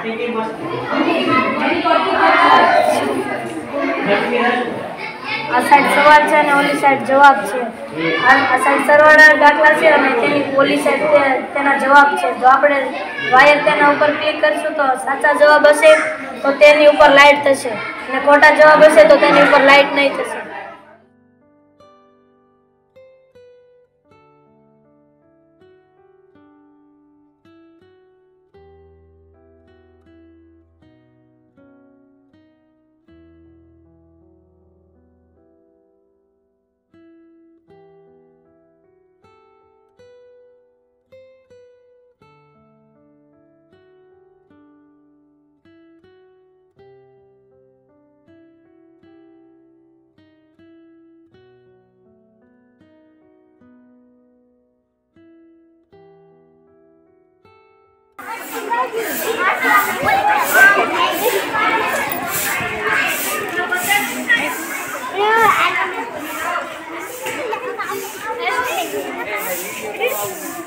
આ સાઈડ સવાલ છે અને ઓલી સાઈડ જવાબ છે। આ સાઈડ સરવાળા દાખલા છે અને તેની ઓલી સાઈડ તેના જવાબ છે। જો આપણે વાયર તેના ઉપર ક્લિક કરશું તો સાચા જવાબ હશે તો તેની ઉપર લાઇટ થશે અને ખોટા જવાબ હશે તો તેની ઉપર લાઇટ નહીં થશે। Yeah.